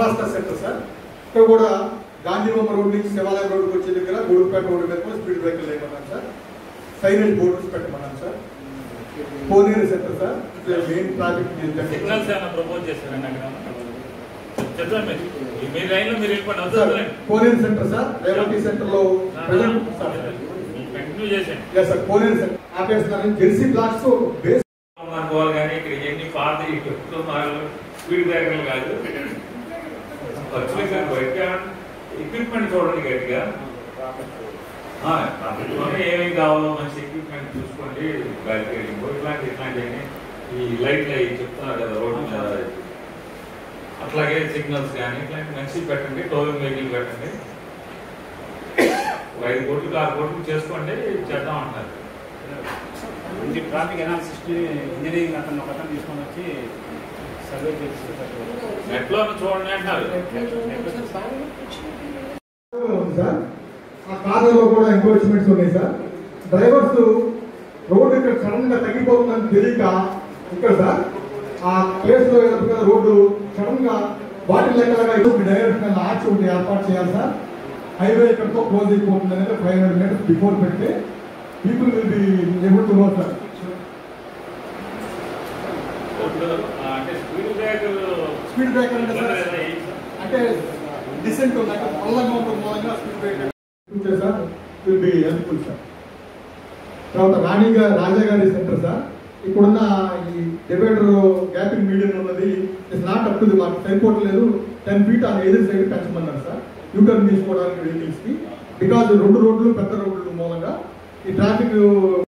Maharashtra centre sir. ఇక్కడ కూడా Gandhibomma road నుంచి శివాలయం రోడ్డుకి వచ్చే దగ్గర గూడూరుపేట రోడ్డు మీద కూడా స్పీడ్ బ్రేకర్లు వేయమన్నాను సార్. సైలెంట్ బోర్డ్స్ పెట్టమన్నాను sir. Koneru centre sir, main project signals ఏమైనా ప్రపోజ్ చేశారండి అక్కడ? మీ లైన్ లో మీరు వెళ్ళిపోండి. Koneru centre sir, Revathi centre లో కంటిన్యూ చేశాను సార్. కోనేరు సెంటర్ ఆపేస్తున్నారని జెర్సీ బ్లాక్స్ బేస్ అనుకోవాలి, కానీ ఇక్కడ ఎన్ని పాత స్పీడ్ బ్రేకర్లు కాదు. ఎక్విప్మెంట్ చూడండి గట్టిగా, ఏమేమి కావాలో మంచి ఎక్విప్మెంట్ చూసుకోండి. బ్యారికేడింగ్ ఇట్లాంటివన్నీ ఈ లైట్లు అవి చెప్తున్నారు కదా రోడ్డు మీద, అట్లాగే సిగ్నల్స్ కానీ ఇట్లాంటి మంచి పెట్టండి. టోవింగ్ వెహికల్ పెట్టండి. 5 కోట్లు 6 కోట్లు చేసుకోండి, చేద్దాం అంటారు. ట్రాఫిక్ అనాలిసిస్ ఇంజనీరింగ్ అతను ఒక తీసుకొని వచ్చి సర్వే చేసి నెట్లో చూడండి అంటారు. సార్ ఆ కార్లలో కూడా ఎంక్రోచ్మెంట్స్ ఉన్నాయి సార్. డ్రైవర్స్ రోడ్డు ఇక్కడ సడన్ గా తగ్గిపోతుందని తెలియక ఇక్కడ సార్ ఆ ప్లేస్ లో రోడ్డు సడన్ గా బాటిల్ లెక్కలుగా డైరెక్షన్ ఆర్చ్ ఒకటి ఏర్పాటు చేయాలి సార్. హైవే ఇక్కడితో క్లోజ్ అయిపోతుంది అనేది 500 మీటర్స్ బిఫోర్ పెడితే people will be able to know sir. Speed breaker అంటే సార్ అంటే డిసెంట్ పల్లగా ఉంటుంది మూలంగా speed breaker sir will be helpful sir. తర్వాత రాజా గారి సెంటర్ సార్, ఇప్పుడున్న ఈ డివైడర్ గ్యాపింగ్ మీడియం ఉన్నది it's not up to the mark, సరిపోవట్లేదు. 10 feet ఆ ఎదురు సైడ్ పెంచమన్నారు సార్ యూటర్న్ తీసుకోవడానికి వెహికల్స్ కి. బికాజ్ 2 రోడ్లు పెద్ద రోడ్లు మూలంగా ఈ ట్రాఫిక్